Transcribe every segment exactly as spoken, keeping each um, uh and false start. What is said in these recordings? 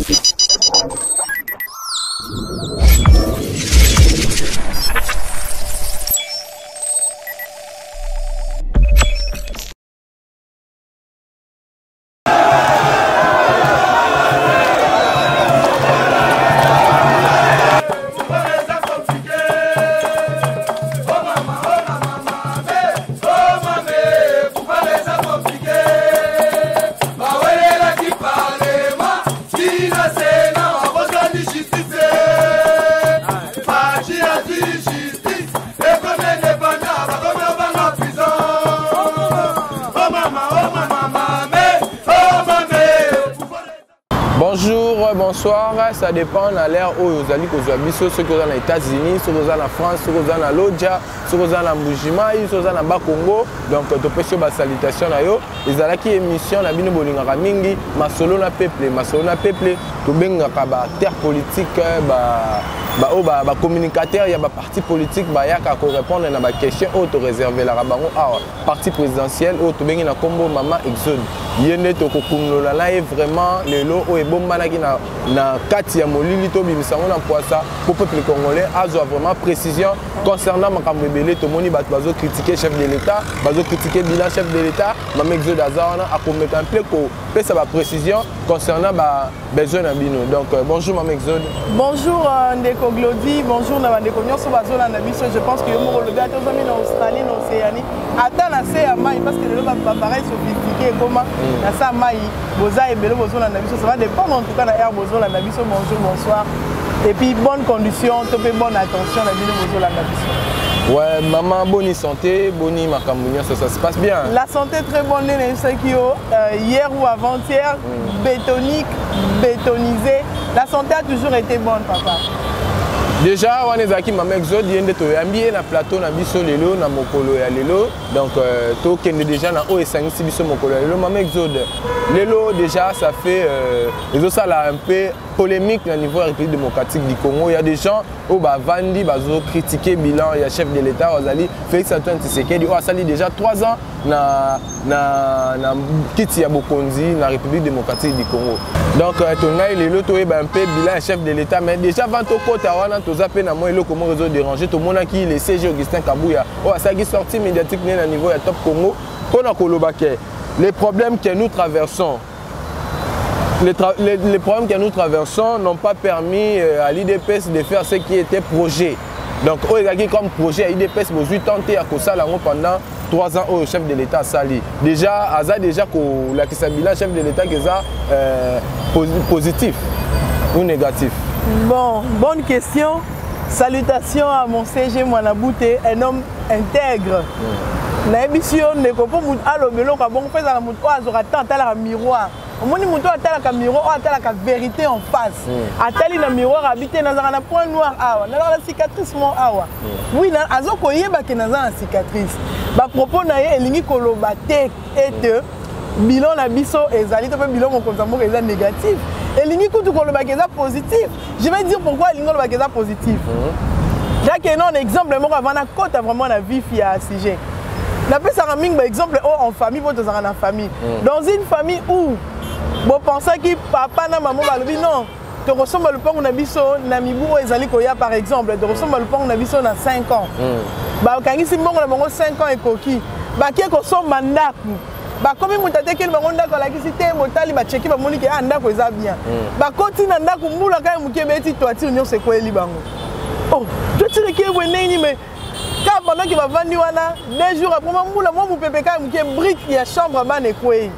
Bonjour, bonsoir, ça dépend de l'ère où vous allez aux Abisso, ceux qui sont aux États-Unis, ceux qui sont en France, ceux qui sont en Lodja, ceux qui sont en Mbujima, ceux qui sont en Bas Congo. Donc, tu peux faire des salutations à eux. Ils ont une émission, na bino bolingaka mingi, ma solo na peuple, ma solo na peuple, tu bengaka ba terre politique, ba ba o ba communicateur, il y a ba parti politique, ba ya ka ko répondre na ba question auto réservé la rabango ah parti présidentiel ou tu bengi na combo Mama Exode. Yene to ko kumlola live vraiment le lo o e bomba na ki na na kati ya molili to bimisango na poisa pour peuple congolais azo vraiment précision concernant makambo ebele to moni ba bazo critiquer chef de l'état, bazo critiquer bilan chef de l'état, Mama Exode azana a commettre un peu ko pesa ba précision concernant ba besoin na bino. Donc euh, bonjour Mama Exode. Bonjour euh, Ndeko Glody, bonjour na bandeko nyonso bazola na biso. Je pense que yo moko lobi ata zami na Australie na Océanie. Ata na se ya mai parce que le ba pareil sophistiqué comment na sa mai boza ebele bozola na biso. Ça va dépendre en tout cas na air bozola na biso. Bonjour, bonsoir. Et puis bonne condition, topé bonne attention na bino bozola na biso. Ouais, maman, bonne santé, bonne macambounia, ça, ça se passe bien. La santé très bonne, euh, hier ou avant-hier, mm. bétonique, bétonisé. La santé a toujours été bonne, papa. Déjà, on est aquí Mama Exode, yende to yambi na plateau na biso lelo na mokolo ya lelo. Donc euh, to kende déjà na o esangisi biso mokolo ya lelo Mama Exode. Lelo déjà ça fait euh, les ça là un peu polémique au niveau de la République démocratique du Congo. Il y a des gens qui bah vandi bazo critiquer bilan, il y a chef de l'État Ozali Félix Antoine Tshisekedi qui a sali déjà trois ans na na na kiti ya Bokonzi na République démocratique du Congo. Donc ton gars il est là to un peu bilan chef de l'État mais déjà avant to kota wana to zape na moi comment réseau déranger tout monde qui le C G Augustin Kabouya. Oh ça qui sorti médiatique na niveau ya Top Congo pour na kolobake. Les problèmes que nous traversons Les, les, les problèmes que nous traversons n'ont pas permis euh, à l'I D P S de faire ce qui était projet. Donc, au comme projet, à l'I D P S, vous avez tenté à ça pendant trois ans au chef de l'État Sali. Déjà, Aza déjà la bilan chef de l'État qui est euh, positif ou négatif. Bon, bonne question. Salutations à mon C G Mwanabouté, un homme intègre. Na émission ne comprend pas à l'obélo quand on fait la moto à la miroir. On moni muto atala ka miroir atala ka vérité en face. Atali na miroir habité na na point noir awa. Na la cicatrice mon awa. Oui na azoko yeba ke na za cicatrice. Ba propos na ye elingi koloba te et bilan na biso ezali to pe bilan mon konzambo eza négatif. Elingi kutu koloba ke eza positif. Je vais dire pourquoi elingi koloba ke eza positif. Jacques non exemple moko avant na kota vraiment na vif ya sujet. Na pe ça raming par exemple en famille votre ça en famille. Dans une famille où bon pensez que papa na maman balobi non te ressemble le pont na biso na mibu ezali koya par exemple te ressemble le pont na biso na cinq ans ba kangisi mbongo na bango cinq ans ekoki ba ki ko somba ndaku ba komi mutate ke bango ndako la kisi te motali ba cheki ba moni ke ndako eza bien ba koti na ndaku mbula kai muke beti toati nyo se kweli bango oh to tire ke weneni mais ka pendant que va vandi wana deux jours après mbula mo mupepe kai muke brique ya chambre ba ne kwei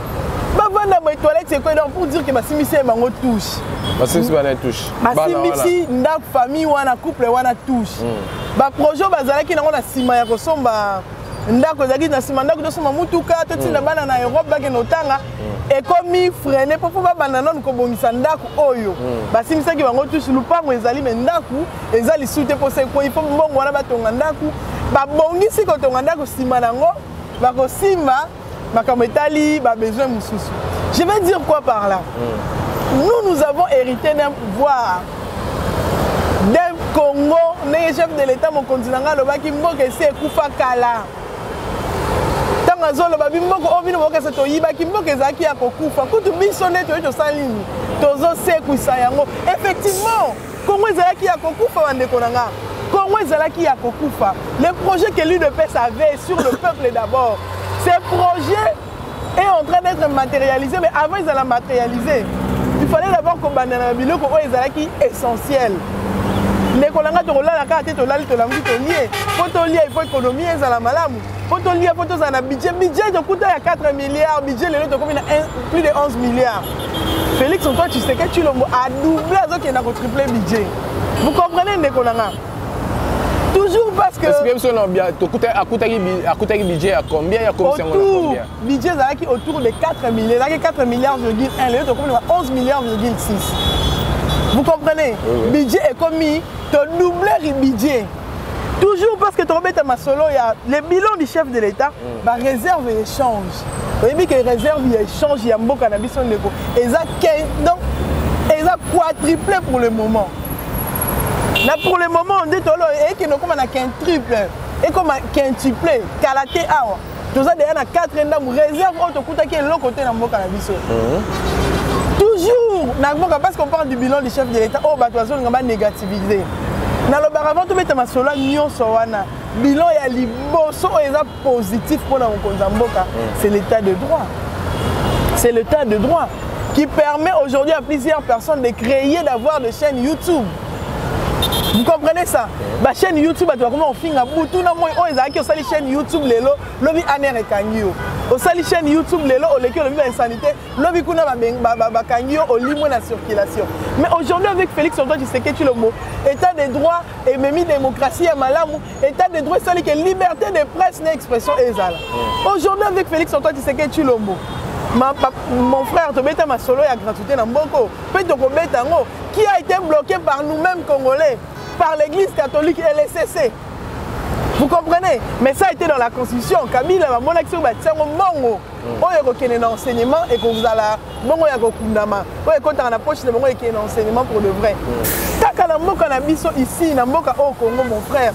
bavanda ba toilette c'est quoi donc pour dire que ma simisi bango touche ba simisi ba na touche ba simisi ndak famille wana couple wana touche ba projet bazalaki nango na sima ya kosomba ndako zaki na sima ndako tosomba mutuka totina bana na Europe bake notanga et comme mi freiner pour pouvoir bana non ko bongisa ndako oyo ba simisi ki bango touche lupango ezali mais ndako ezali soute pour ça ko il faut mbongo wana batonga ndako ba bongisi ko tonga ndako sima nango ba ko sima Makametali a besoin de souci. Je vais dire quoi par là mm. Nous, nous avons hérité d'un pouvoir d'un Congo, d'un chef de l'État, mon continent, le qui m'a dit que c'est Koufa Kala. Tant ntango azoloba bimboko oyo bino bokoka toyibaki mboka ezalaki ya kokufa kutu biso nde toyei tosala nini tozosekwisa yango. Effectivement Congo ezalaki ya kokufa bandeko na nga. Congo ezalaki ya kokufa. Le projet que l'U D P S avait sur le peuple d'abord, ce projet est en train d'être matérialisé, mais avant ils allaient matérialiser, il fallait d'abord qu'on banane la biloko oyo ezalaki essentiel. Nekolanga tokolala kaka te tolali tolamuki tolie. Po tolie il faut économie ezala malamu. Po tolie po tozala na budget. Budget tokuta ya quatre milliards, budget lelo tokomi na plus de onze milliards. Félix Antoine Tshisekedi Tshilombo a doublé azoki na ko tripler budget. Vous comprenez Nekolanga? Toujours parce que est-ce que on a bien tokuta akutaki akutaki budget à combien ya commission on a combien? Budget ezalaki autour de quatre milliards, ezalaki quatre milliards virgule un, lelo tokomi na onze milliards virgule six. Vous comprenez? Oui, oui. Budget est commis, tu doubles le budget. Toujours parce que tu remets ma solo, il y a le bilan du chef de l'État, mm. bah, réserve et échange. Vous voyez que réserve et échange, il y a un beau cannabis en écho. Et ça, donc, et ça quadruplé pour le moment. Là, pour le moment, on dit que nous avons un quintuple, et comme un quintuple, kalaté awa. Tout ça, derrière, quatre ans, réserve, on te coûte à l'autre côté dans le cannabis. Toujours, parce qu'on parle du bilan du chef de l'État, oh, bah, tu vas négativiser. Dans le baravant, tu mets ma sola, nyon sowana. Bilan est liboso, et positif pour la Mboka. C'est l'état de droit. C'est l'état de droit qui permet aujourd'hui à plusieurs personnes de créer, d'avoir des chaînes YouTube. Vous comprenez ça? La chaîne YouTube, tu vas comment on finit à bout. Tout le monde, on est qui une chaîne YouTube, lelo, lobi aner et kangyo. Au sali chaîne YouTube, lelo, au lequel le mieux insanité, lobi kuna ba kangyo, au limon la circulation. Mais aujourd'hui, avec Félix Antoine Tshisekedi Tshilombo, état de droit et même démocratie à Malamu, état de droit, c'est que liberté de presse et d'expression est là. Aujourd'hui, avec Félix Antoine Tshisekedi Tshilombo, mon frère, tu bêta ma solo et à gratuité dans Mboko, qui a été bloqué par nous-mêmes Congolais, par l'église catholique et les C C. Vous comprenez? Mais ça a été dans la constitution. Kabila, mon action, c'est un mongo. On est un enseignement et qu'on vous a là. Mongo ya kokundama. On est content en approche de mongo et qu'il y a un enseignement pour le vrai. Taka na mboka na biso ici, na mboka au Congo, mon frère.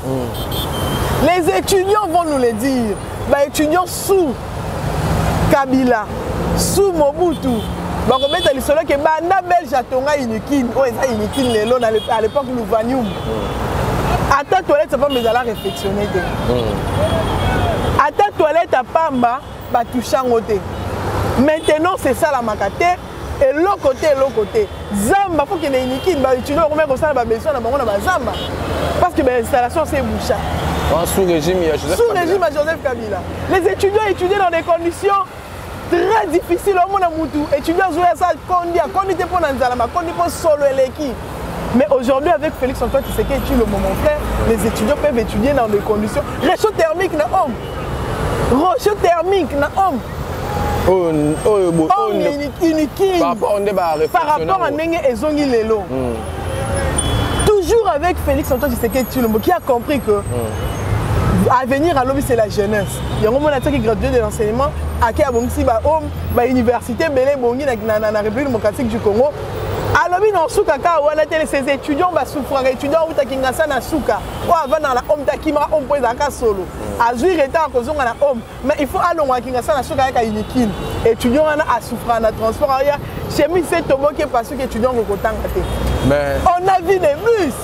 Les étudiants vont nous le dire. Bah, étudiants sous Kabila, sous Mobutu. Bah, on met dans le soleil que Banda Belge a tonga Inikin. Oh, ça Inikin lelo à l'époque nous vanium. À ta toilette, ça va me la réflexionner. À ta toilette, à Pamba, bah toucher en côté. Maintenant, c'est ça la makate. Et l'autre côté, l'autre côté. Zamba, faut qu'il y ait une équipe, bah étudiants, on met comme ça, bah besoin, bah on a Zamba. Parce que l'installation c'est boucha. Sous régime, il y a Joseph Sous régime à Joseph Kabila. Les étudiants étudient dans des conditions très difficiles au monde à Moutou. Étudiants jouent à ça, Kondi, Kondi te pon Nzalama, Kondi pour solo l'équipe. Mais aujourd'hui, avec Félix Antoine Tshisekedi Tshilombo, mon frère, les étudiants peuvent étudier dans des conditions. Réchaud thermique, na homme. Réchaud thermique, na homme. On, on, on, on, inutile. Par rapport, on par rapport à Nenge et Zongi Lelo. Mm. Toujours avec Félix Antoine Tshisekedi Tshilombo, qui a compris que mm. à venir à l'homme, c'est la jeunesse. Il y a un moment qui gradué de l'enseignement, à qui a bon si ba homme, ba université, belé bongi na na République démocratique du Congo. Alors, dans Souka, ces étudiants vont souffrir. Les étudiants vont être dans Souka. Ou avant dans la homme takima, on peut être solo. Azui est en cause de la homme. Mais il faut aller dans Souka avec une équipe. Les étudiants ont souffert dans le transport. Chez moi, c'est Tobo qui est parce que les étudiants ont autant. On a vu des bus.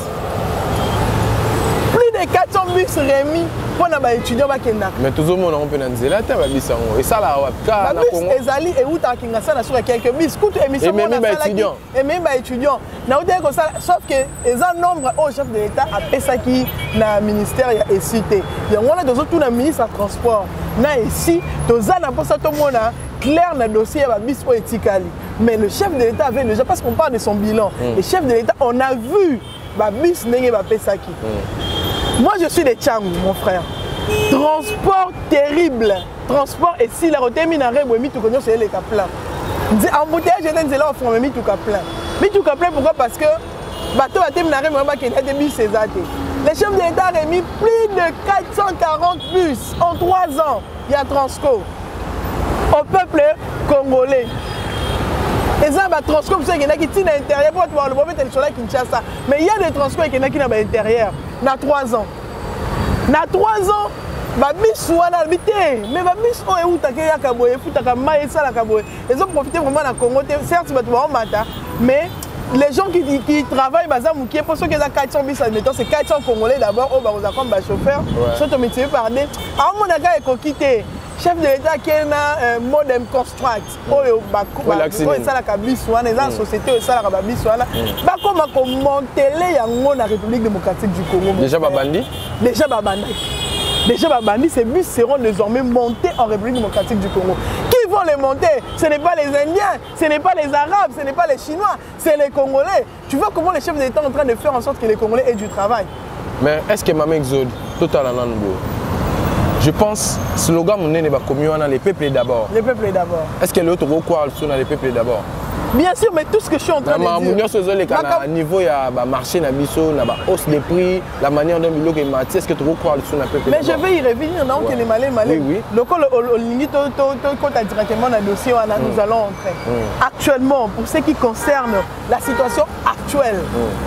Plus de quatre cents bus remis pour les étudiants. Mais tout le monde a un peu de bus. Et ça, là, les bus, ils allaient et où t'as quelques bus. Et même les étudiants. Et même les étudiants. Sauf que les nombre au chef de l'État a fait ça qui dans le ministère est cité. Il y a tout le ministre du transport. Ici, tous a pas ça tout le monde clair dans le dossier de bus éthical. Mais le chef de l'État avait déjà, parce qu'on parle de son bilan, le chef de l'État, on a vu le bus n'est pas fait ça qui. Moi, je suis des Tchang, mon frère. Transport terrible. Transport, et si la route est minarée, tout connaît, c'est les caplans. Embouteillage, je dis là, on fait tout caplin. Mais tout caplin, pourquoi? Parce que bateau a été minaré, mais il y a des bus, c'est ça. Le chef de l'État a mis plus de quatre cent quarante bus en trois ans. Il y a Transco. Au peuple congolais. Et ça, bah, Transco, c'est qu'il y en a qui tiennent à l'intérieur pour pouvoir le moment de l'école à Kinshasa. Mais il y a des Transco qui sont à l'intérieur. Dans trois ans. Dans trois ans, babisu wana bité mais babisu oyo utaka ya kaboye futaka mai sala kaboye ils ont profité vraiment na Congo certes bato ba mata mais les gens qui, qui travaillent baza mukie pour ceux qui ont quatre cents bis admettons c'est quatre cents congolais d'abord au baroza comme ba chauffeur sont métier par des à mon aga et kokité chef de l'état qui est na modem construct oyo ba ko sala kabisu wana eza société sala ka babisu wana ba koma ko monteler yango na République démocratique du Congo déjà babandi déjà babandi déjà babandi ces bus seront désormais montés en République démocratique du Congo. Qui vont les monter? Ce n'est pas les Indiens, ce n'est pas les Arabes, ce n'est pas les Chinois, c'est les Congolais. Tu vois comment les chefs d'État sont en train de faire en sorte que les Congolais aient du travail. Mais est-ce que Mame Exode, total en je pense, le slogan n'est pas comme les peuples d'abord. Les peuples d'abord. Est-ce que l'autre recours sur les peuples d'abord? Bien sûr, mais tout ce que je suis en train de dire. À niveau, il y a marché, la hausse des prix, la manière dont il y a est-ce que tu recours sur les peuples d'abord? Mais je vais y revenir, non? Que les malais, malais. Oui, oui. Donc, quand tu as directement le dossier, nous allons entrer. Actuellement, pour ce qui concerne la situation actuelle,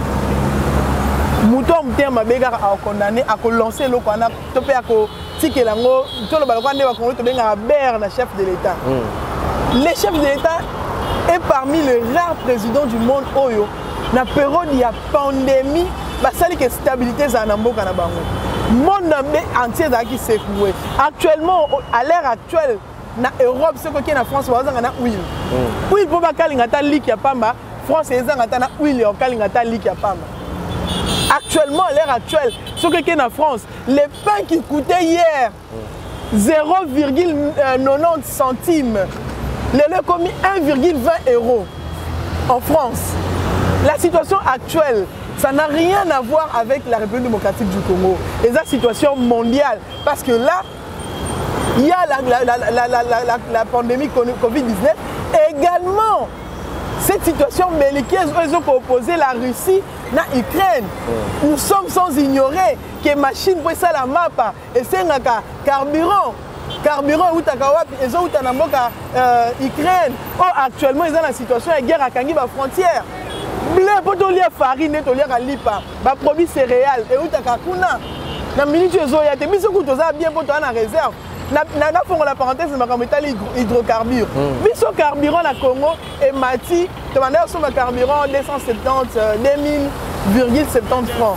Mouton Mouton Mabega a condamné à lancer le Kwana, topé à ticket lango, tout le balcon de Wakongo, tu à Berne, chef de l'État. Les chefs de l'État est parmi les rares présidents du monde Oyo. Na période il y a pandémie, bah ça dit que stabilité ça n'a pas na bango. Monde entier qui s'est secoué. Actuellement, à l'ère actuelle, na Europe, ce qui est en France, on a huile. Huile pour pas kalingata lik ya pamba. France est en na huile ya kalingata lik ya pamba. Actuellement, à l'ère actuelle, ce qui est en France, les pains qui coûtaient hier zéro virgule quatre-vingt-dix centimes, le lait commis un virgule vingt euros en France. La situation actuelle, ça n'a rien à voir avec la République démocratique du Congo. Et la situation mondiale, parce que là, il y a la, la, la, la, la, la, la pandémie Covid dix-neuf, et également cette situation belliqueuse où ils ont opposé la Russie à l'Ukraine. Nous sommes sans ignorer que les machines pour ça la map et c'est un carburant. Carburant ou Takawapi, ils ont eu Ukraine. Oh, actuellement, ils sont dans la situation de guerre à Kangi, la frontière. Blé, pour te lire farine, tu lire à lipa, bah produits céréales et où Takakuna. Dans la minute, ils ont été mis au bien pour toi en réserve. Na fond la parenthèse de ma hydrocarbures. Mais ce carburant na Congo et Mati, de manière sur ma carburant deux cent soixante-dix, deux mille virgule soixante-dix francs.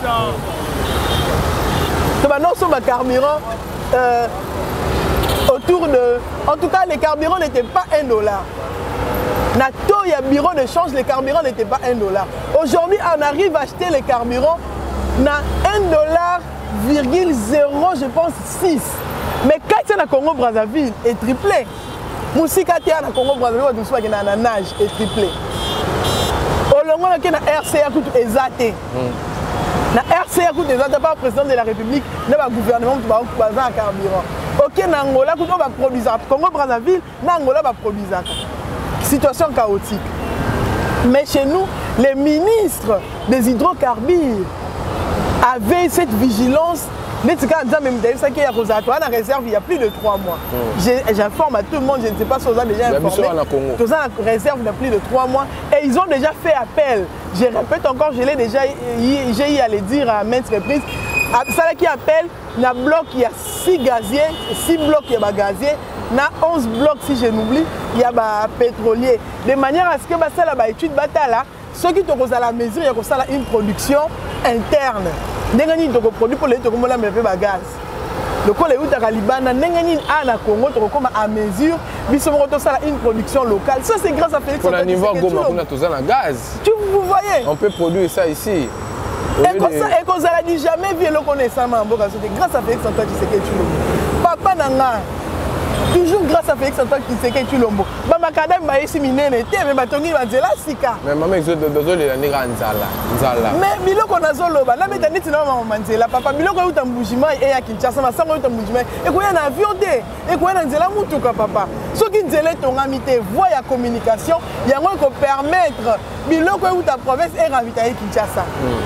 De manière sur ma carburant euh, autour de, en tout cas les carburants n'étaient pas un dollar. Na to il y a bureau de change, les carburants n'étaient pas un dollar. Aujourd'hui on arrive à acheter les carburants na un dollar virgule zéro je pense six. Mais quand tu es dans Congo Brazzaville, est triplé. Moussika tu es dans Congo Brazzaville, tu es dans nage est triplé. Au long de la R C A coûte exacté. La R C A coûte exacté par le président de la République, le gouvernement qui va baser en carburant. Ok, Nangola coûte va produire. Congo Brazzaville, Nangola va produire. Situation chaotique. Mais chez nous, les ministres des hydrocarbures avaient cette vigilance. Mais tu as même dit qu'il y a une réserve il y a plus de trois mois. J'informe à tout le monde, je ne sais pas si vous avez déjà informé. Tous en réserve il y a plus de trois mois. Et ils ont déjà fait appel. Je répète encore, je l'ai déjà, j'ai eu à le dire à maintes reprises. Ça qui appelle, il y a bloc, il y a six gaziers, six blocs, il y a gaziers. Il y a onze blocs, si je n'oublie, il y a pétrolier. De manière à ce que ça la étude batala, ceux qui ont à la mesure, il y a une production interne. Nengani to produit pour les to comme la me fait gaz. Le col est où ta Libana nengani à la Congo to comme à mesure biso moto ça une production locale. Ça c'est grâce à Félix. Pour le niveau Goma on a tout ça en gaz. Tu vous voyez? On peut produire ça ici. Et comme ça et comme ça dit jamais vu le connaissance en Boka c'était grâce à Félix Antoine Tshisekedi Tshilombo. Papa nanga toujours grâce à Félix Antoine Tshisekedi Tshilombo. Ba makadam ba esi minene te mais batongi banzela sika. Mais maman exode besoin de la nira nzala. Nzala. Mais biloko nazoloba na metani tina mama nzela papa biloko uta mbujima e ya Kinshasa masango uta mbujima e ko na avion te e ko na nzela mutuka papa. Soki nzela tongami te voie ya communication yango ko permettre biloko uta province e ravitailler Kinshasa.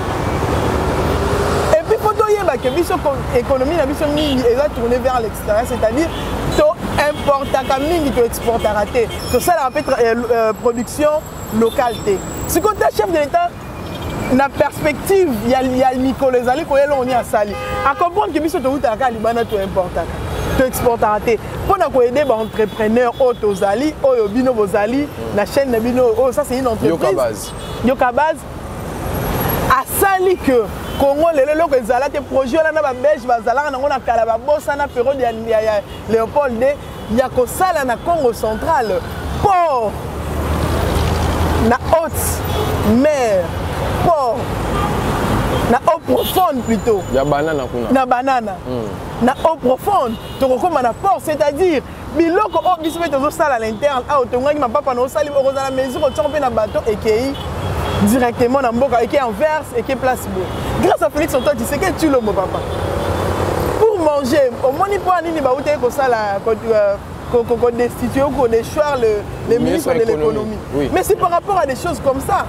Et puis faut toyeba que biso économie na biso mingi est tourner vers l'extérieur, c'est-à-dire to importaka mingi to exportaka te. To ça la peut être production locale te. Si quand tu es chef de l'État, na perspective ya ya mikolo ezali koyela on ya sali a comprendre que biso to utaka libana to importaka to exporter pour na ko aider ba entrepreneur otozali oyo bino bozali na chaîne na bino oh ça c'est une entreprise yoka base a sali que Congo lelo loko ezala te projet là na ba belge bazala na ngona kala ba bossa na période ya Léopold de ya ko sala na Congo central port na haute mer port na eau profonde plutôt ya banana kuna na banana mm. na eau profonde to kokoma na port c'est-à-dire biloko o biso beto zo sala à l'interne a otongaki ma papa na osali o kozala mesure o tshompe na bateau ekei directement na mboka ekei Anvers ekei place bo grâce à Félix Antoine Tshisekedi tu le mo papa pour manger au moni po nini ba ute ko sala qu'on destitue ou qu'on déchoir le, le ministre de l'économie. Oui. Mais c'est par rapport à des choses comme ça.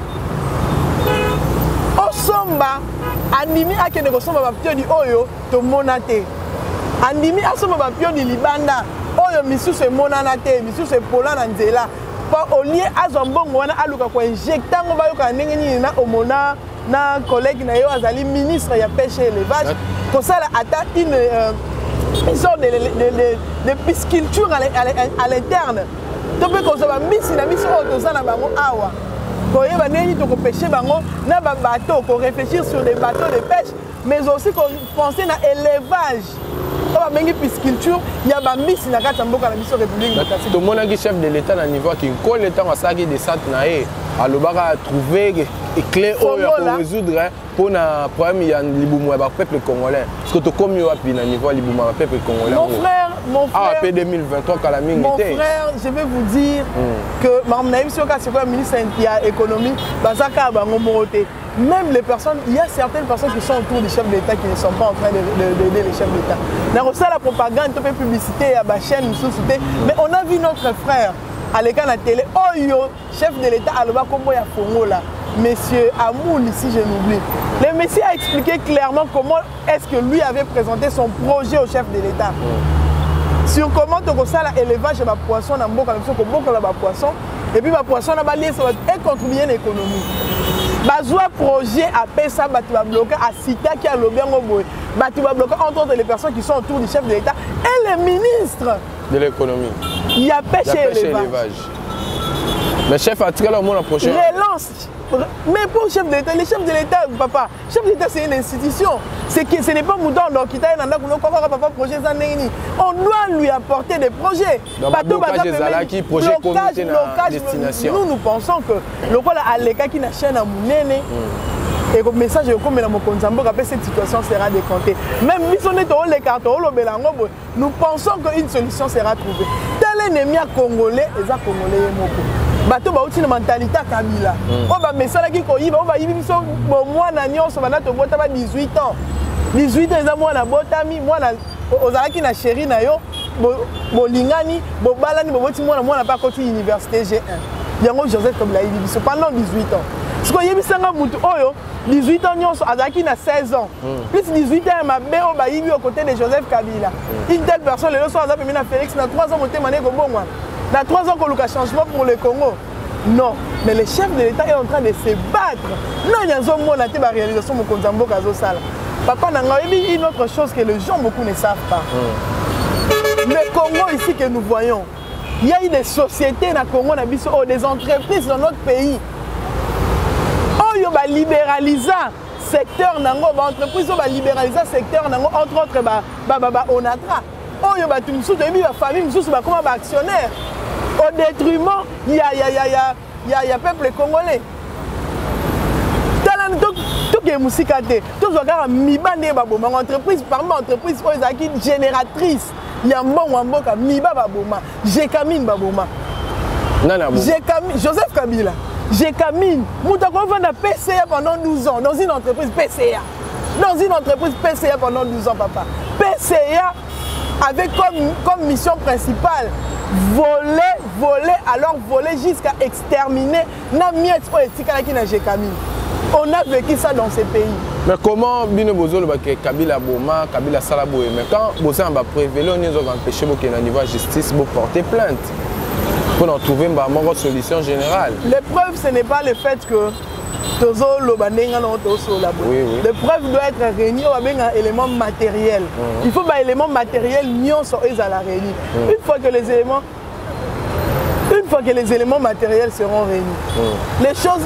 Au somba, animi a kene ko somba bapio di oyo to monate. Animi a somba bapio di libanda oyo misu se monanate, misu se pola na nzela. Pa au lieu a zombongo wana aluka ko injecta ngo ba yo ka ndenge ni na omona na collègue na yo azali ministre ya pêche et élevage. Pour ça ata une euh, ils ont des, des, des, des piscicultures à l'interne. Donc, quand on va mettre la mission au Tozana Bango Awa, quand on va pêcher Bango, on va bateau, qu'on réfléchir sur des bateaux de pêche, mais aussi qu'on pense à l'élevage. On va mettre pisciculture, il y a des missions dans la mission république. Tout le monde est chef de l'État à niveau qui colle l'État à ça qui descend naé. Alors bah trouver des clés pour résoudre pour un problème il y a l'iboumoua bah peuple congolais. Parce que tout comme il y a puis à niveau l'iboumoua peuple congolais. Mon frère, mon frère. Ah P deux mille vingt-trois quand la mine était. Mon frère, je vais vous dire mm. que madame Naïm Sioka c'est quoi ministre de l'économie, bah ça car bah ngomoroté. Même les personnes, il y a certaines personnes qui sont autour des chefs d'État qui ne sont pas en train d'aider les chefs d'État. Dans la propagande, toute publicité, à la chaîne, mais on a vu notre frère à l'écran de la télé, Oyo, chef de l'État, à l'Oba Kombo ya Fongo là, monsieur Amoul, ici je m'oublie. Le monsieur a expliqué clairement comment est-ce que lui avait présenté son projet au chef de l'État. Sur comment tu as l'élevage de poisson dans le poisson, et puis le poisson a lié et contribuer à l'économie. Bazoua projet à Pessa, tu vas bloquer à Sita qui a le bien au bout. Tu vas bloquer entre autres les personnes qui sont autour du chef de l'État et les ministres de l'économie. Il y a pêche et élevage. Le chef a tiré le mot la prochaine. Relance. Mais pour le chef de l'État, le chef de l'État, papa, le chef de l'État c'est une institution. C'est que ce n'est pas Mouton donc qui t'a projet. On doit lui apporter des projets. Blocage, projet comité destination. Nous nous pensons que le rôle à l'écart qui n'a chaîne à Mounene. Et le message est comme cette situation sera décomptée. Même si on est au l'écarton, nous pensons qu'une solution sera trouvée. Tel ennemi congolais, les congolais bato ba uti na mentalité kabila o ba mesala ki ko yiba o ba yibi biso bo mwana nyonso bana to bota ba dix-huit ans dix-huit ans eza mwana botami mwana ozalaki na chéri na yo bo lingani bo balani bo boti mwana mwana pa koti université G un yango Joseph Kabila yibi biso pendant dix-huit ans siko yebisanga mutu oyo dix-huit ans nyonso azalaki na seize ans plus dix-huit ans mabe o ba yibi au côté de Joseph Kabila une telle personne le soir azapemi na Félix na trois ans motema ne ko bongwa dans trois ans qu'on a changement pour le Congo. Non, mais le chef de l'État est en train de se battre. Non, il y a une réalisation de Konzambo Kazosala. Papa, il y a une autre chose que les gens beaucoup ne savent pas. Mm. Le Congo ici que nous voyons, il y a eu des sociétés dans le Congo, des entreprises dans notre pays. Oh, il y a libéralisé le secteur, l'entreprise va libéraliser le secteur, entre autres, Onatra. Oh, il y a des familles, comment actionnaire. Au détriment, il y a, y a, y a, y a, y a, y a peuple congolais. Tout est musique, tout est mibane baboma entreprise parmi entreprise qui génératrice. Il y a un bon wamboka miba baboma, Jekamine baboma. Jekamine Joseph Kabila. Jekamine, moutako vend P C A pendant douze ans dans une entreprise P C A. Dans une entreprise P C A pendant douze ans papa. P C A avec comme, comme mission principale voler, voler, alors voler jusqu'à exterminer na miette o etika ki na Jekamine. On a vécu ça dans ces pays. Mais comment Bino Bozo le Kabila Boma, Kabila Salaboé, mais quand Bozo va prévéler, on a empêché au niveau de justice pour porter plainte pour en trouver une solution générale. L'épreuve, ce n'est pas le fait que tozo lobanenga no toso la bonne. Le preuve doit être réunie au un élément matériel. Mm. Il faut un élément matériel nion so ezala réuni. Mm. Une fois que les éléments Une fois que les éléments matériels seront réunis, mm. les choses,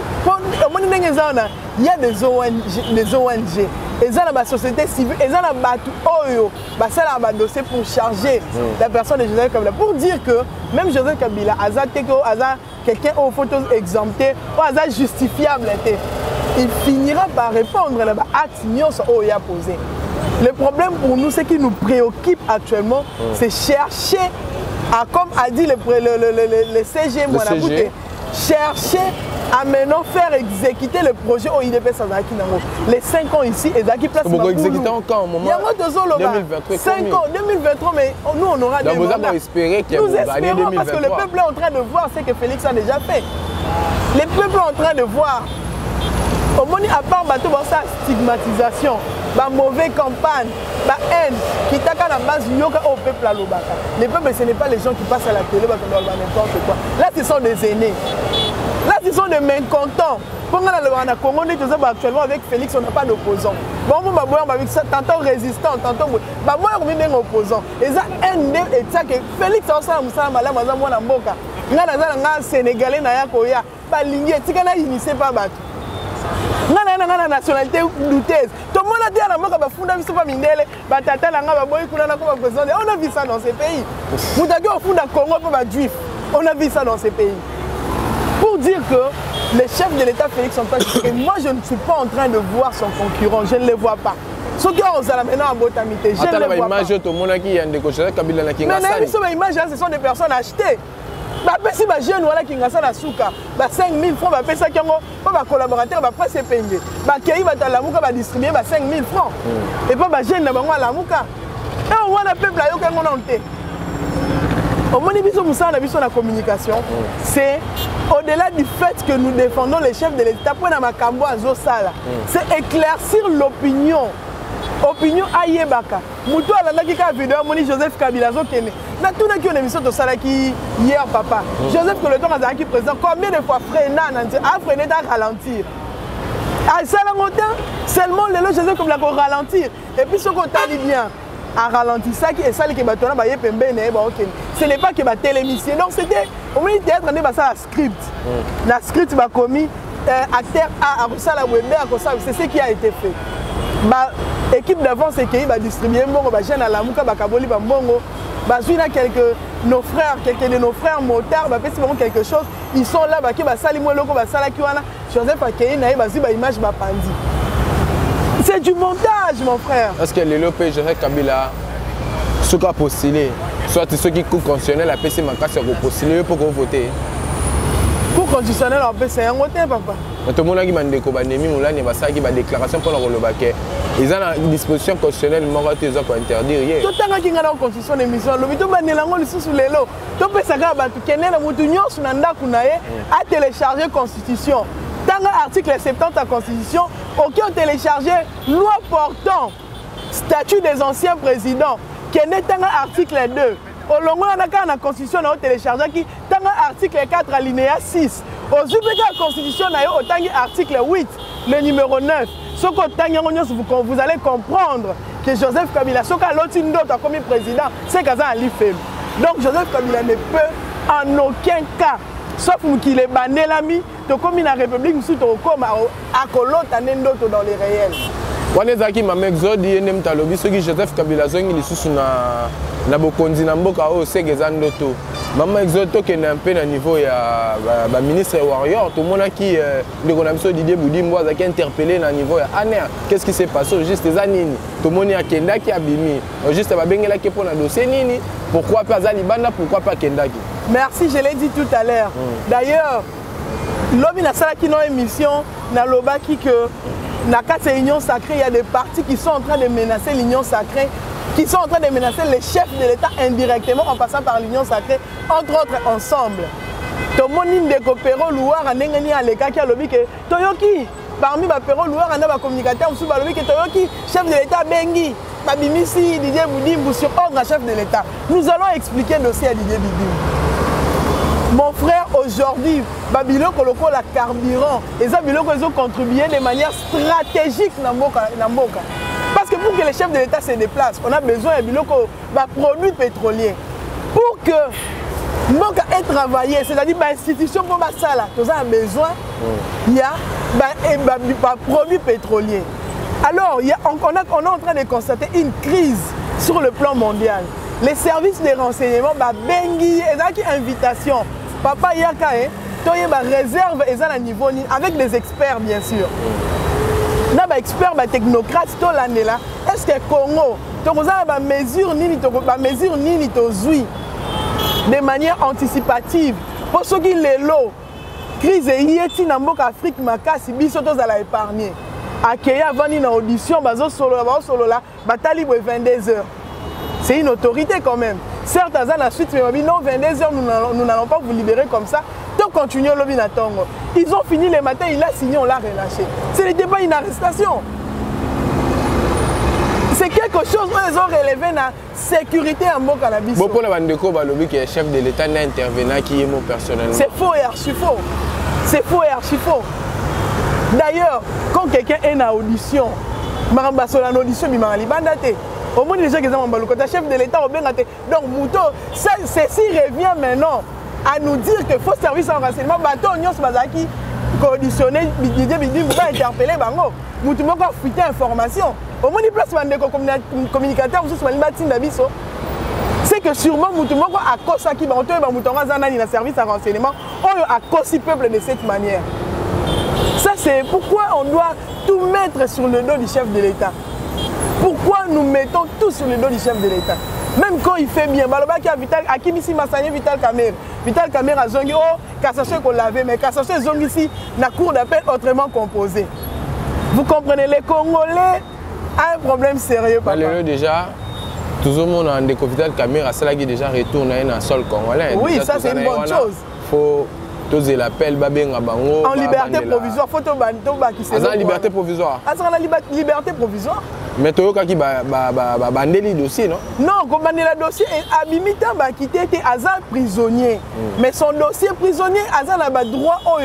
il y a des O N G, des O N G, et dans la société civile, et dans la Oyo, ça a un dossier pour charger mm. la personne de Joseph Kabila. Pour dire que même Joseph Kabila, quelqu'un aux photos exemptées, ou justifiable, il finira par répondre à l'acte qu'il a posé. Le problème pour nous, ce qui nous préoccupe actuellement, mm. c'est chercher. Ah, comme a dit le, le, le, le, le C G, Mwanabouté, chercher à maintenant faire exécuter le projet au I D P Sazaki Nango. Les cinq ans ici, et Zaki place Maboulou. Vous exécuter encore au moment deux mille vingt-trois. cinq ans, deux mille vingt-trois, mais nous on aura des mandats. Nous espérons parce que le peuple est en train de voir ce que Félix a déjà fait. Le peuple est en train de voir. Au moins, à part bateau, sa stigmatisation, la mauvaise campagne, la haine, qui t'a qu'à la base au peuple à l'Obaka. Les peuples, ce n'est pas les gens qui passent à la télé, n'importe quoi. Là, ce sont des aînés. Là, ce sont des mécontents. Pour nous, au Congo, actuellement avec Félix, on n'a pas d'opposants. Bon, on va tantôt résistant, tantôt. Bah, moi, on est opposant. Et ça, haine, et ça, que Félix, on s'en va, madame, madame, madame, Mboka. Nous, les Sénégalais, nous avons pas l'ingé, tu n'as initié pas battu. Nous avons une nationalité douteuse. Tout le monde a dit à la mort que Bafunda Bisopa Mindele, Batata Langa Baboy Kuna comme président. On a vu ça dans ces pays. Nous avons fondé le Congo pour les Juifs. On a vu ça dans ces pays. Pour dire que les chefs de l'État Félix sont pas et moi je ne suis pas en train de voir son concurrent, je ne les vois pas. Ce qui est maintenant en botamité, je ne les vois pas. Tout le monde qui a des cochons, Kabila na Kinga. Mais ces images, ce sont des personnes achetées. Si les jeunes qui ont cinq mille francs, les collaborateurs vont pas se payer. Les vont distribuer cinq mille francs. Et puis les jeunes vont la mouka. Et on voit le peuple qui est en train. Au moins, la communication, c'est au-delà du fait que nous défendons les chefs de l'État, c'est éclaircir l'opinion. Opinion Ayebaka. Moutou a la vidéo moni Joseph Kabila Zokene. Na tout na qui on émission de Salaki hier papa. Joseph que le temps a qui présent combien de fois freiner a freiner à ralentir. À Salamotin seulement le Joseph comme la ralentir et puis ce qu'on t'a dit bien à ralentir ça qui est ça qui va tourner ba yepembe na ba OK. Ce n'est pas que ba télémission. Donc c'était au moins théâtre on est ça script. La script va commis acteur a à ça la web c'est ce qui a été fait. Bah, équipe d'avance c'est qui va distribuer mbongo ba jeune à la muka ba kaboli ba mbongo ba zuina quelques nos frères quelques de nos frères motards ba pesi bango quelque chose ils sont là ba ki ba sali mo loko ba sala ki wana Joseph Akei na ba zi ba image ba pandi c'est du montage mon frère. Est-ce que les lopé Joseph Kabila ce qu'a postulé soit ceux qui coupent constitutionnel la P C manka se repostuler pour voter pour constitutionnel en P C un voter papa. Tout le monde a dit que la déclaration pour le Lobake. Ils ont une disposition constitutionnelle qui est interdire. Tout le monde qui a une constitution d'émission, le mito banelango le sous les lots. Tout le monde a téléchargé la constitution. Dans l'article soixante-dix de la constitution, aucun téléchargé loi portant statut des anciens présidents qui est dans l'article deux. Au long de la constitution, on a téléchargé qui dans l'article quatre alinéa six. Au sujet de la constitution, on a article huit, le numéro neuf. Ce que vous allez comprendre que Joseph Kabila, ce que l'autre a commis président, c'est qu'il a fait. Donc Joseph Kabila ne peut en aucun cas, sauf qu'il est banné l'ami, de comme la République, nous sommes à Kolot, dans les réels. Wanezaki mamexode yenem talobi soki Joseph Kabila zongi lisusu na na bokonzi na mboka o segeza ndoto mama exode ke na mpe na niveau ya ba, ba ministre warrior tout mona ki ndeko na biso Didier Boudimbo azaki interpellé na niveau ya aner qu'est-ce qui s'est passé au juste les anini tout moni akenda ki abimi au juste ba bengela ke pona dossier nini pourquoi pas Azali Banda pourquoi pas Kendaki. Merci, je l'ai dit tout à l'heure. Mm. D'ailleurs l'homme na sala ki no émission na lobaki que dans la Union sacrée, il y a des partis qui sont en train de menacer l'Union sacrée, qui sont en train de menacer les chefs de l'État indirectement en passant par l'Union sacrée, entre autres ensemble. Tout le monde est Pero Louar, Toyoki, parmi les Pero Louar, il y a des communicateurs qui Toyoki, chef de l'État Bengi, Babimisi, Didier Boudimbo sur ordre chef de l'État. Nous allons expliquer le dossier à Didier Boudimbo. Mon frère, aujourd'hui, Babylon Koloko la carburant, et ça, Babylon ils ont contribué de manière stratégique dans Mboka. Parce que pour que les chefs de l'État se déplacent, on a besoin de produits pétroliers. Pour que Mboka ait travaillé, c'est-à-dire l'institution pour ça, là, tout ça a besoin, il y a des produits pétroliers. Alors, il y a, on, a, on est en train de constater une crise sur le plan mondial. Les services de renseignement, bah, bengi, et une invitation. Papa Yaka, il y a une réserve à niveau avec des experts, bien sûr. Il y a des experts, des technocrates, tout l'année là. Est-ce que Congo, tu as des mesures ni de manière anticipative pour ceux qui les lots, crise et yeti dans l'Afrique, makasi, bisoto à la épargner. Accueillir avant une audition, bazo solo là, solo là, bataille vingt-deux heures. C'est une autorité quand même. Certes, à la suite, mais non, vingt-deux heures, nous n'allons pas vous libérer comme ça. Tant continuer le Binatongo. Ils ont fini le matin, il a signé, on l'a relâché. Ce n'était pas une arrestation. C'est quelque chose où ils ont relevé la sécurité en bon cannabis. Bon, pour la bande de Koba, le chef de l'État n'a intervenu qui est mon personnel. C'est faux et archi faux. C'est faux et archi faux. D'ailleurs, quand quelqu'un est en audition, Marambaso en audition, il m'a dit au moins les gens qui sont en balocota, chef de l'État, donc Mouto, ceci revient maintenant à nous dire que faux service en renseignement, bateau, Nyos Bazaki, conditionné, Didier Bidi, vous pouvez interpeller Bango. Mouto Moko a fuité information. Au moins, il place des communicateurs, vous savez, Batin c'est que sûrement Mouto Moko a cause qui va entrer dans Mouton Zanani dans le service en renseignement, on a cause peuple de cette manière. Ça, c'est pourquoi on doit tout mettre sur le dos du chef de l'État. Pourquoi nous mettons tout sur le dos du chef de l'État? Même quand il fait bien, Balobaki a Vital, à Kimisi Massagné, Vital Kamer. Vital Kamer a Zongi, oh, cassation qu'on l'avait, mais cassation Zongi ici, la cour d'appel autrement composée. Vous comprenez, les Congolais ont un problème sérieux. Papa. Bah, déjà, tout le monde a un déco Vital Kamer, à cela qui déjà retourne dans le sol congolais. Oui, déjà, ça c'est une bonne chose. Faut tous l'appel, Babenga Bango. En liberté provisoire, faut que tu en liberté provisoire. En liberté provisoire. Mais tu as qui bandé le dossier, non? Non, comme bandé le dossier, Abimita va quitter Azan prisonnier. Mm. Mais son dossier prisonnier, Azan a le droit au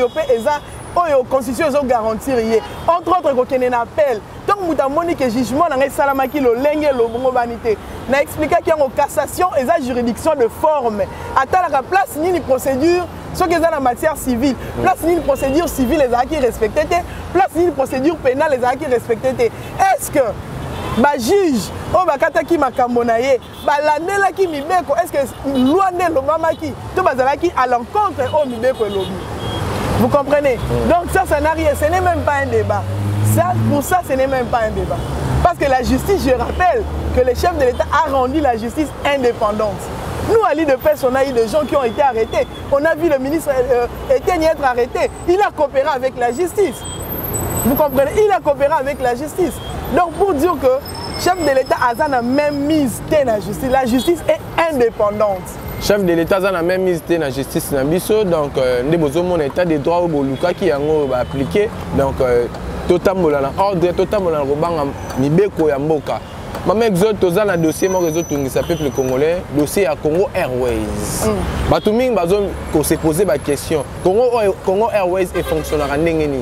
la constitution est garantie. Entre autres, quand on a un appel, tant que vous avez que jugement dans les salamaki, le lengue, le bon vanité, n'a expliqué qu'il y a une cassation et une juridiction de forme. À la place, il y a une procédure, ce qui est dans la matière civile. Place, il y a une procédure civile, les acquis respectés. Place, il y a une procédure pénale, les acquis respectés. Est-ce que ba juge o bakata ki makambo na ye ba landela ki mibeko est-ce que loi ne lo mamaki to bazala ki à l'encontre o mibeko elobi? Vous comprenez? Mm. Donc ça ça n'a rien, ce n'est même pas un débat. Ça pour ça ce n'est même pas un débat. Parce que la justice, je rappelle que le chef de l'État a rendu la justice indépendante. Nous, à l'île de Pesse, on a eu des gens qui ont été arrêtés. On a vu le ministre euh, Etienne être arrêté. Il a coopéré avec la justice. Vous comprenez? Il a coopéré avec la justice. Donc pour dire que le chef de l'État a même mise la justice. La justice est indépendante. Chef de l'État a même mise la justice dans biso. Donc nous avons mon état de droit au Boluka qui a appliqué. Donc totalement ordre, totalement mibeko ya mboka. Maman exode tous un dossier mon réseau tout ça peuple congolais dossier à Congo Airways. Batuming bazon ko se poser ba question. Congo Congo Airways et fonctionnera ndenge nini?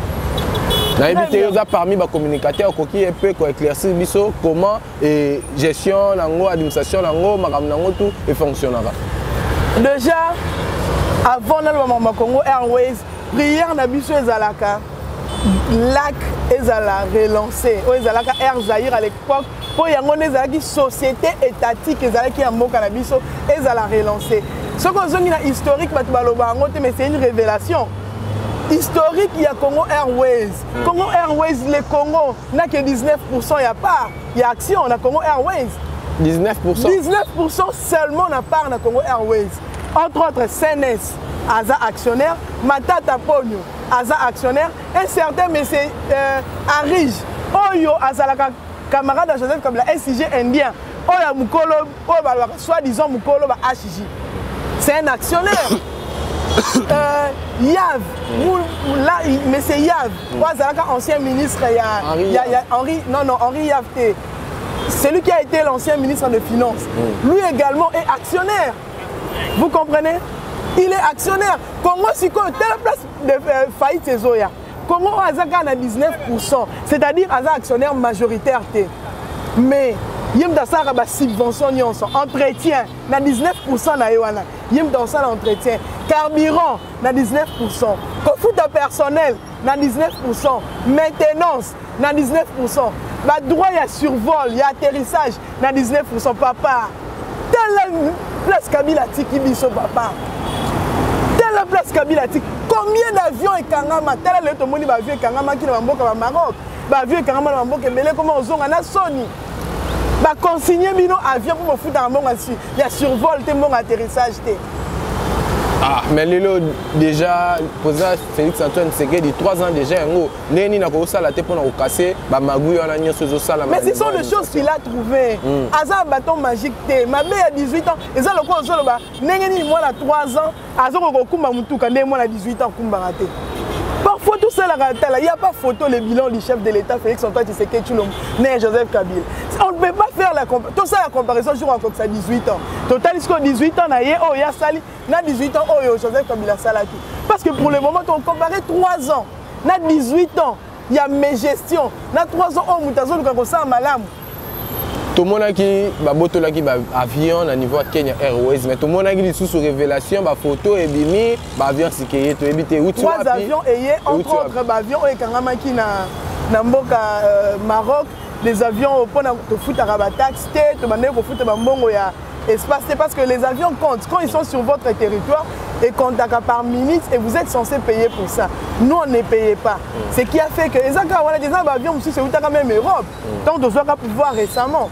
Na évité aux parmi les communicateurs qui peut éclaircir biso comment et gestion nango administration nango makam nango tout et fonctionnera. Déjà avant le Congo Airways prière na biso ezalaka lac ezala relancé o ezalaka Air Zaïre à l'époque pour yango ezalaki société étatique ezalaki ya mboka na biso ezala relancé. Ce qu'on zongi na historique batu baloba ngo te mais c'est une révélation. Historique, il y a Congo Airways. Mm. Congo Airways, le Congo n'a que dix-neuf pour cent, il n'y a pas. Il y a action, on a Congo Airways. dix-neuf pour cent dix-neuf pour cent seulement on a part dans Congo Airways. Entre autres, C N S, Aza actionnaire, Matata Pogno, Aza actionnaire, un certain monsieur euh, Arige, Oyo, Aza la camarade de Joseph comme la S I G indien, Oya Mukolo, soi-disant Mukolo, H I J. C'est un actionnaire. Euh, Yav, là, mais c'est Yav, mm. ancien ministre, il y a Henri, y a, y a Henri, non, non, Henri Yav, c'est lui qui a été l'ancien ministre des Finances. Mm. Lui également est actionnaire. Vous comprenez? Il est actionnaire. Congo, si quoi, telle place de euh, faillite ces Zoya. Congo a dix-neuf pour cent, c'est-à-dire un actionnaire majoritaire. Mais il y a des subventions, entretien, na dix-neuf pour cent na yoana. Il y a dans ça l'entretien. Carburant, na dix-neuf pour cent. Conflit personnel, na dix-neuf pour cent. Maintenance, na dix-neuf pour cent. Bah droit il y a survol, il y a atterrissage, na dix-neuf pour cent. Papa, telle place Kabila Tiki biso papa. Telle place Kabila Tiki. Combien d'avions et Kangama? Tel est le monde d'avions et Kangama qui est au Maroc. D'avions et Kangama au Maroc, mais comment on a Sony. Bah consigner bino avion pour me foutre en bon assis. Il y a survol, t'es bon atterrissage. Ah, mais Lelo, déjà, président Félix Antoine Tshisekedi, trois ans déjà, Néni n'a pas la tête pour nous casser, bah magouille en agneau sur ça. Mais ce sont des choses qu'il a trouvées. Aza un bâton magique, ma mère a dix-huit ans, et ça le quoi, Néni, moi, à trois ans, Aza un kumba mutuka, Néni, moi, à dix-huit ans, kumba raté. Parfois, tout ça, il n'y a pas photo, le bilan du chef de l'État, Félix Antoine Tshisekedi, né Joseph Kabila. On ne peut pas faire la comparaison. Tout ça, la comparaison, je crois que ça a dix-huit ans. Total, il y a dix-huit ans, il y a Sali, il y a dix-huit ans, il y a Joseph Kabila Salaki. Parce que pour le moment, on compare trois ans, il y a dix-huit ans, il y a mes gestions, il y a trois ans, il y a un malam. Tout le monde a qui a avion au niveau de Kenya Airways, mais tout le monde a qui sous révélation, bah photo et bimi, bah avion c'est qui est évité où tu trois avions et entre autres avions et quand qui na na mboka Maroc, des avions pour te foutre à Rabatax, te demander pour foutre à Mbongo ya espace, parce que les avions comptent quand ils sont sur votre territoire et comptent par minute et vous êtes censé payer pour ça. Nous on ne payait pas. Ce qui a fait que les avions aussi c'est où quand même Europe. Donc on doit pouvoir récemment.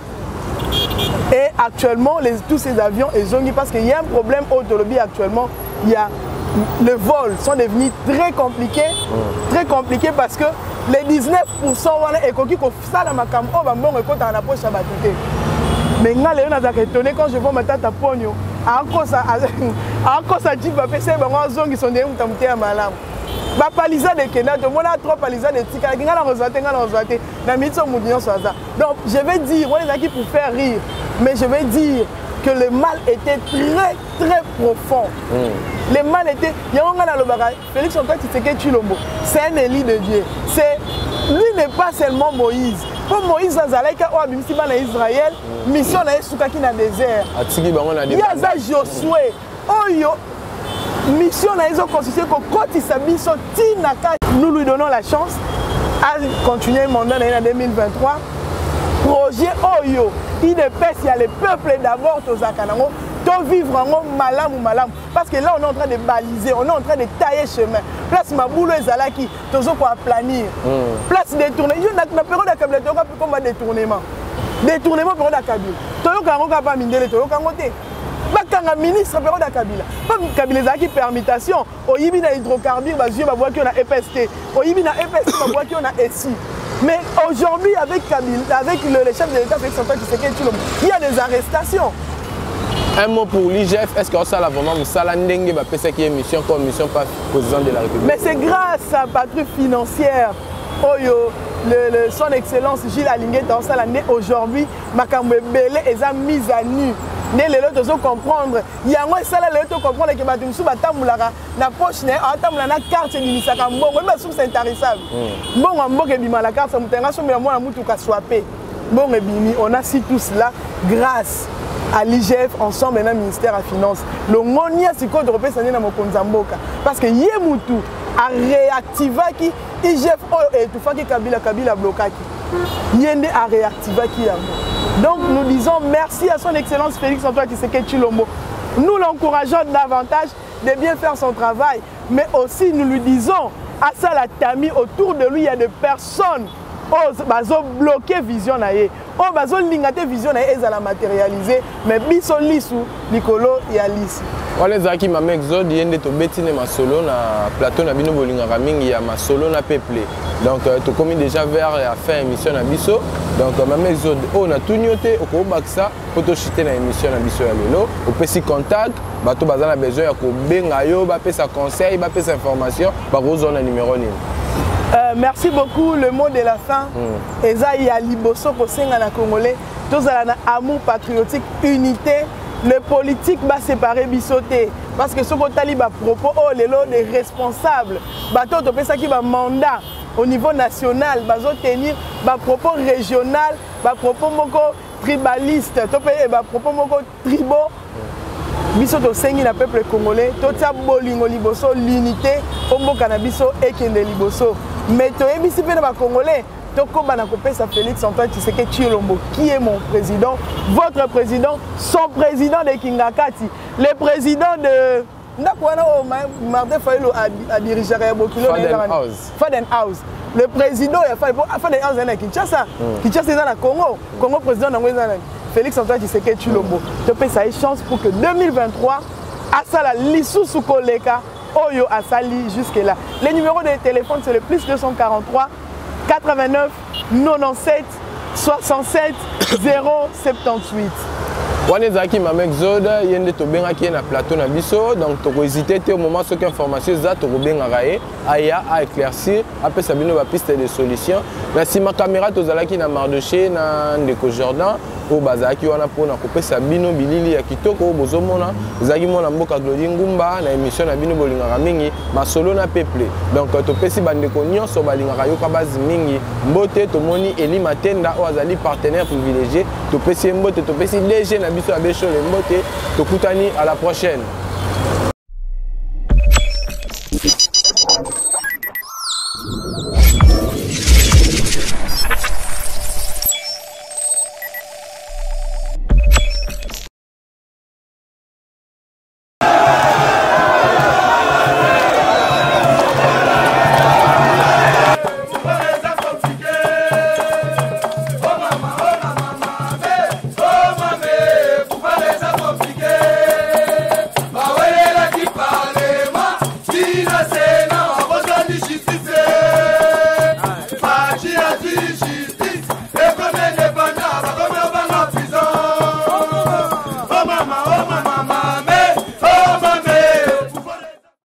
Et actuellement, les, tous ces avions, ils ont dit parce qu'il y a un problème au Tolobi actuellement, il y a les vols sont devenus très compliqués, très compliqués parce que les dix-neuf pour cent et quand ça dans ma cam, oh bah bon, quand on a poche à battre. Mais quand les gens sont étonnés quand je vois ma tata pogno, à cause ça, à cause ça dit bah c'est bon, on zone qui sont des moutamoutés à malam. Ba palisa de Kenya, tout le monde a trop palisa de tika, qui n'a rezaté, n'a rezaté, n'a mis son moudillon sur ça. Donc je vais dire, on est là qui pour faire rire, mais je vais dire que le mal était très très profond. Mm. Le mal était, il y a un gars dans le bagage, Félix Antoine Tshisekedi Tshilombo, c'est un élu de Dieu. C'est, lui n'est pas seulement Moïse. Pour Moïse, Zalaïka, ou Abimsiba en Israël, mission dans Soukaki dans le désert. Il y a ça Josué, Oyo. Mission ils ont constitué que nous lui donnons la chance à continuer le mandat en deux mille vingt-trois. Projet Oyo, il dépêche, il y a le peuple d'abord, de vivre en malam ou malam. Parce que là, on est en train de baliser, on est en train de tailler chemin. Place Maboulou et Zalaki, tous à planir. Place détourner. Il y a une période de Kabila, comme un détournement. Détournement, période de Kabila. Toyo Kango Kapa Mindele, Toyo Kangote. Bakanga ministre Kabila Kabila. Pas Kabila qui permutation. Au Yibi na hydrocarbures, Bazio Baboua qui on a E P S T. Au Yibi na E P S T, Baboua qui on a S I. Mais aujourd'hui, avec Kabila, avec le, le chef de l'État, Félix Antoine Tshisekedi Tshilombo, il y a des arrestations. Un mot pour l'I G F, est-ce qu'on ça vraiment Moussala Ndenge va passer qui est mission comme mission par président de la République? Mais c'est grâce à patrouille financière. Oyo, le, le, son excellence Gilles Alingé dans ça l'année aujourd'hui, Makamwe Belé est mise à nu. Né les autres doivent comprendre. Il y a un seul les autres comprendre que Batumsu Batamulara na poche né atamula na carte ni misaka mbongo mais c'est intarissable. Mbongo mbongo bima la carte mutenga so mais moi mutu ka swapé. Mbongo bimi on a si tout cela grâce à l'I G F ensemble maintenant ministère des Finances. Le monia si code européen ça n'est na mokonza mboka parce que yé mutu a réactivé qui I G F et tout fait Kabila Kabila blocaki. Yende a réactivé qui a. Donc nous disons merci à son excellence Félix Antoine Tshisekedi Tshilombo. Nous l'encourageons davantage de bien faire son travail, mais aussi nous lui disons à ça la Tami autour de lui il y a des personnes qui ont bloqué vision naie, qui ont lingaté vision naie et la matérialiser, mais biso lisu Nicolo ya lisi. Wale zaki mama exode yende to betine ma solo na plateau na bino bolinga mingi ya ma solo na peuplé. Donc tu commis déjà vers à faire émission na biso. Donc mama exode on a tout nyoté au ko baksa pour to chiter na émission na biso ya lelo. Au petit contact, bato bazana besoin ya ko benga yo, ba pesa conseil, ba pesa information, ba rozona numéro ni. Euh, merci beaucoup. Le mot de la fin, Eza ya liboso ko senga na congolais, tous na amour patriotique, unité. les politiques va séparer bisoté parce que ce qu'on tali ba propos oh les lots des responsables bateau to pesa qui va mandat au niveau national bazo tenir ba propos régional ba propos moko tribaliste to pe ba propos moko tribaux biso to sengi na peuple congolais to tia bolingo liboso l'unité omboka na biso ekende liboso mais to ebisi pe na ba congolais Toko Banakopesa Félix Antoine Tshisekedi Tshilombo, qui est mon président, votre président, son président de Kingakati, le président de... Martin Fayolo a dirigé Faden House. Faden House. Le président de Faden House est Kinshasa. Kinshasa est dans le Congo. Congo président de Félix Antoine Tshisekedi Tshilombo. Tu peux ça chance pour que deux mille vingt-trois, Asala Lissou Soukoleka, Oyo Asali jusque-là. Le numéro de téléphone, c'est le plus deux cent quarante-trois quatre-vingt-neuf quatre-vingt-dix-sept soixante-sept zéro soixante-dix-huit. Wana ezaki mama Exode yende tobengaki na plateau na biso donc toko hésiter au moment ce information za toko bengaka ye aya a éclaircir apesa bino ba piste de solution na sima caméra tozalaki na Mardoché na Ndeko Jordan o bazaki wana pona kopesa bino bilili ya kitoko bozomona ezaki mona mboka Glodie Ngumba na émission na bino bolingaka mingi masolo na peuple donc topesi bandeko nyonso balingaka yoka bazi mingi mbote tomoni Eli Matenda o azali partenaire privilégié topesi mbote topesi D G na biso ya Bécho le mbote tokutani à la prochaine.